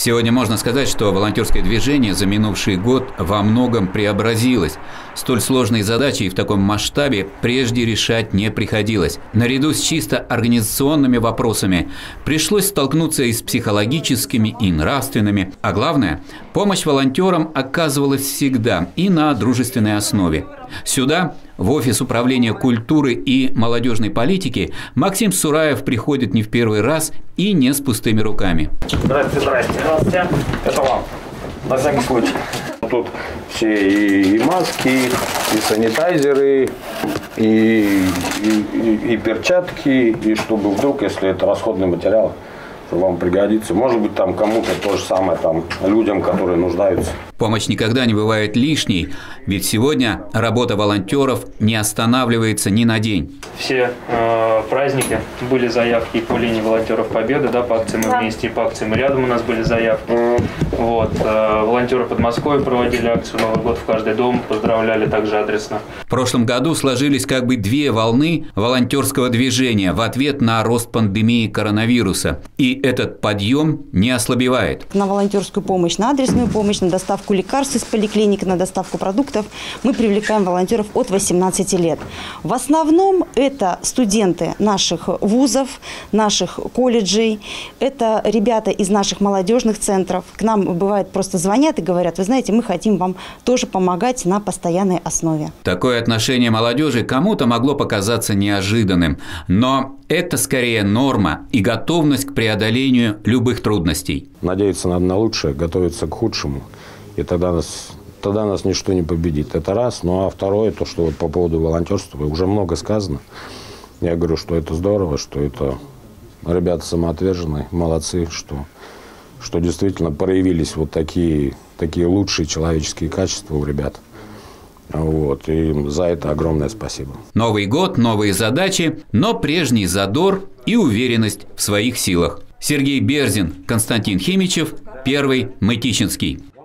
Сегодня можно сказать, что волонтерское движение за минувший год во многом преобразилось. Столь сложные задачи и в таком масштабе прежде решать не приходилось. Наряду с чисто организационными вопросами пришлось столкнуться и с психологическими, и нравственными. А главное, помощь волонтерам оказывалась всегда и на дружественной основе. Сюда, в офис управления культуры и молодежной политики, Максим Сураев приходит не в первый раз и не с пустыми руками. Здравствуйте, здравствуйте. Это вам, на всякий случай. Тут все и маски, и санитайзеры, и перчатки, и чтобы вдруг, если это расходный материал, вам пригодится. Может быть, там кому-то то же самое, там, людям, которые нуждаются. Помощь никогда не бывает лишней, ведь сегодня работа волонтеров не останавливается ни на день. Все праздники были заявки и по линии волонтеров Победы, да, по акции «Мы вместе», и по акции «Мы рядом» у нас были заявки. Вот, волонтеры Подмосковья проводили акцию «Новый год в каждый дом», поздравляли также адресно. В прошлом году сложились как бы две волны волонтерского движения в ответ на рост пандемии коронавируса. И этот подъем не ослабевает. На волонтерскую помощь, на адресную помощь, на доставку лекарств из поликлиник, на доставку продуктов мы привлекаем волонтеров от 18 лет. В основном это студенты наших вузов, наших колледжей, это ребята из наших молодежных центров. К нам бывает просто звонят и говорят: вы знаете, мы хотим вам тоже помогать на постоянной основе. Такое отношение молодежи кому-то могло показаться неожиданным, но это скорее норма и готовность к преодолению любых трудностей. Надеяться надо на лучшее, готовиться к худшему, и тогда нас ничто не победит. Это раз. Ну а второе, то, что вот по поводу волонтерства уже много сказано. Я говорю, что это здорово, что это ребята самоотверженные, молодцы, что действительно проявились вот такие лучшие человеческие качества у ребят. Вот, и за это огромное спасибо. Новый год, новые задачи, но прежний задор и уверенность в своих силах. Сергей Берзин, Константин Химичев, Первый Мытищинский.